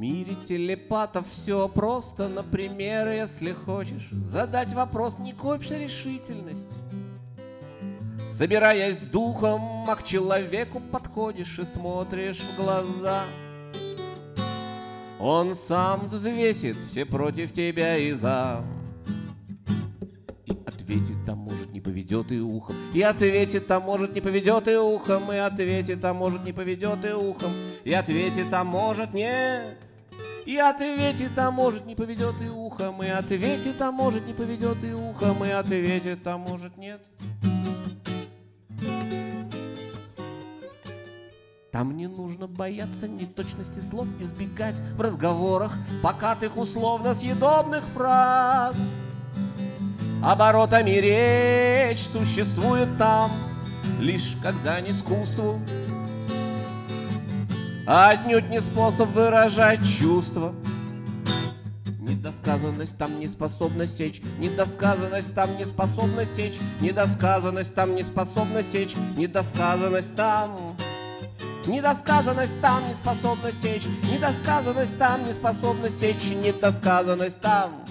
мире телепатов все просто. Например, если хочешь задать вопрос, не копишь решительность. Собираясь с духом, а к человеку подходишь и смотришь в глаза. Он сам взвесит все против тебя и за. И ответит, а может не поведет и ухом. И ответит, а может не поведет и ухом. И ответит, а может не поведет и ухом. И ответит, а может нет. И ответит, а может не поведет и ухом. И ответит, а может не поведет и ухом. И ответит, а может нет. Там не нужно бояться неточности слов, избегать в разговорах покатых условно съедобных фраз. Оборотами речь существует там лишь как дань искусству, а отнюдь не способ выражать чувства. Недосказанность там не способна сечь, недосказанность там не способна сечь, недосказанность там не способна сечь, недосказанность там... Недосказанность там не способна сечь, недосказанность там не способна сечь, недосказанность там.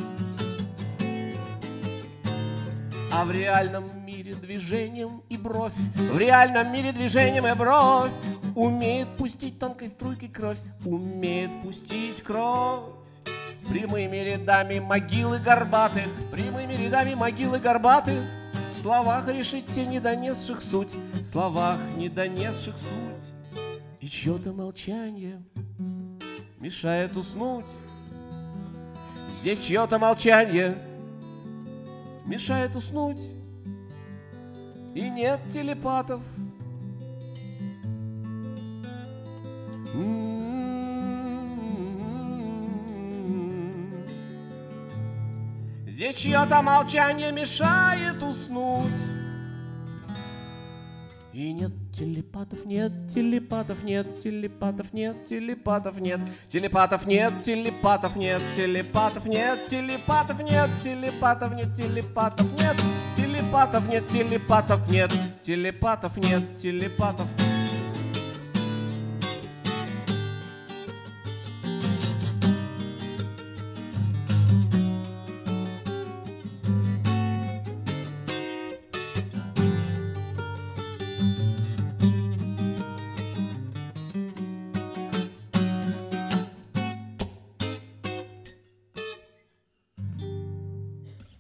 А в реальном мире движением и бровь, в реальном мире движением и бровь умеет пустить тонкой струйкой кровь, умеет пустить кровь. Прямыми рядами могилы горбатых, прямыми рядами могилы горбатых, в словах решить те недонесших суть, в словах недонесших суть. И чье-то молчание мешает уснуть. Здесь чье-то молчание мешает уснуть. И нет телепатов. Здесь чье-то молчание мешает уснуть. И нет телепатов, нет телепатов, нет телепатов, нет телепатов, нет телепатов, нет телепатов, нет телепатов, нет телепатов, нет телепатов, нет телепатов, нет телепатов, нет телепатов, нет телепатов, нет телепатов.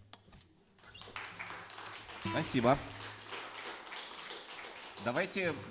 Спасибо. Давайте